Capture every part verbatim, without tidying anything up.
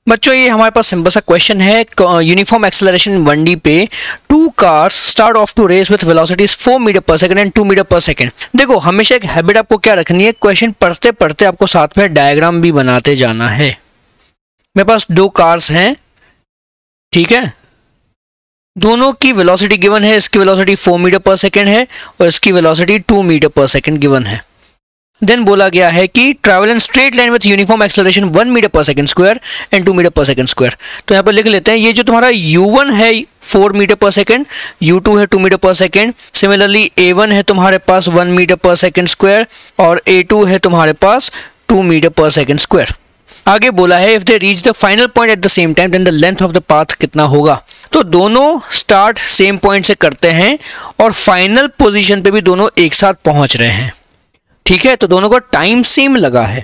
बच्चों ये हमारे पास सिंपल सा क्वेश्चन है, यूनिफॉर्म एक्सेलरेशन वन डी पे two cars start off to race with velocities four metre per second and two metre per second. देखो हमेशा एक हैबिट आपको क्या रखनी है, क्वेश्चन पढ़ते पढ़ते आपको साथ में डायग्राम भी बनाते जाना है। मेरे पास दो कार्स हैं, ठीक है, दोनों की वेलोसिटी गिवन है, इसकी velocity four metre per second है और इसकी velocity two metre per second given है। देन बोला गया है कि travel in straight line with uniform acceleration one metre per second square and two metre per second square. तो यहाँ पर लिख लेते हैं, ये जो तुम्हारा यू वन है four metre per second, U two है two metre per second, similarly A one है तुम्हारे पास one metre per second square और ए टू है तुम्हारे पास two metre per second square. आगे बोला है if they reach the final point at the same time then the length of the path कितना होगा। तो दोनों स्टार्ट सेम पॉइंट से करते हैं और फाइनल पोजीशन पे भी दोनों एक साथ पहुंच रहे हैं, ठीक है। तो दोनों का टाइम सेम लगा है,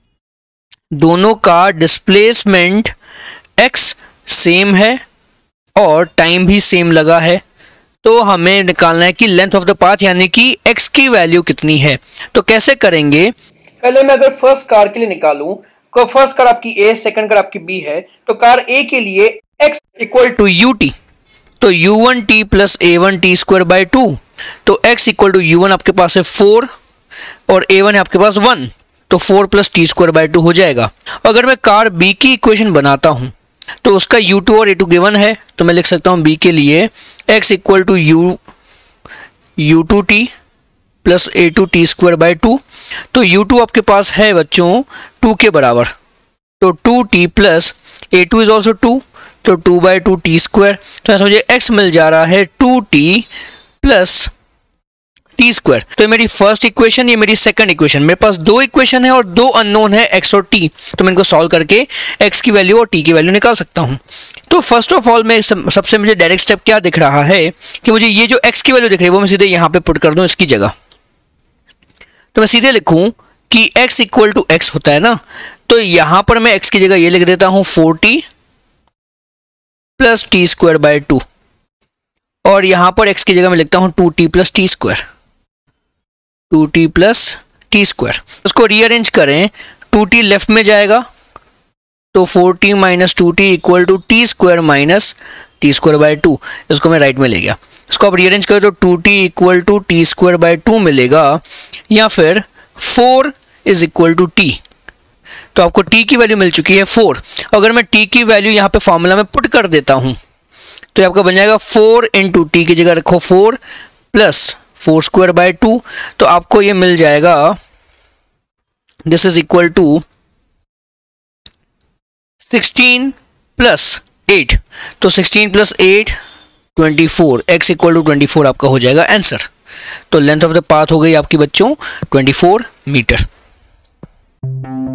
दोनों का डिस्प्लेसमेंट x सेम है और टाइम भी सेम लगा है। तो हमें निकालना है कि लेंथ ऑफ द पाथ यानी कि x की वैल्यू कितनी है। तो कैसे करेंगे, पहले मैं अगर फर्स्ट कार के लिए निकालूं, तो फर्स्ट कार आपकी a, सेकंड कार आपकी b है, तो कार a के लिए x equal to U T, तो U one T plus A one T square by two, तो x equal to U one आपके पास है फोर और ए वन है आपके पास वन, तो four plus T square by two हो जाएगा। अगर मैं कार B की इक्वेशन बनाता हूं तो उसका यू टू और ए टू गिवन है, तो मैं लिख सकता हूं B के लिए x equal to U U two T plus A two T square by two. तो यू टू आपके पास है बच्चों टू के बराबर, तो two T plus A two is also two, तो two by two T square. तो ऐसा मुझे x मिल जा रहा है two T plus T square. तो ये मेरी फर्स्ट इक्वेशन, ये मेरी सेकंड इक्वेशन। मेरे पास दो इक्वेशन है और दो अननोन है x और t, तो मैं इनको सॉल्व करके x की वैल्यू और t की वैल्यू निकाल सकता हूं। तो फर्स्ट ऑफ ऑल मैं सबसे मुझे डायरेक्ट स्टेप क्या दिख रहा है कि मुझे ये जो x की वैल्यू दिख रही है वो मैं सीधे यहां पे पुट कर दूं इसकी जगह। तो मैं सीधे लिखूं कि x इक्वल टू एक्स होता है ना, तो यहां पर मैं x की जगह ये लिख देता हूं four T plus T square by two, और यहां पर x की जगह मैं लिखता हूं two T plus T square, two T plus T square. उसको रीअरेंज करें, टू टी लेफ्ट में जाएगा तो four T minus two T equal to T square minus T square by two, इसको मैं राइट में ले गया। इसको आप रीअरेंज करें तो two T equal to T square by two मिलेगा, या फिर four is equal to T. तो आपको t की वैल्यू मिल चुकी है फोर। अगर मैं t की वैल्यू यहाँ पे फॉर्मूला में पुट कर देता हूँ तो आपका बन जाएगा फोर इंटू टी की जगह रखो four plus four square by two, तो आपको ये मिल जाएगा this is equal to sixteen plus eight, तो sixteen plus eight twenty four, x equal to twenty four आपका हो जाएगा आंसर। तो लेंथ ऑफ द पाथ हो गई आपकी बच्चों ट्वेंटी फोर मीटर।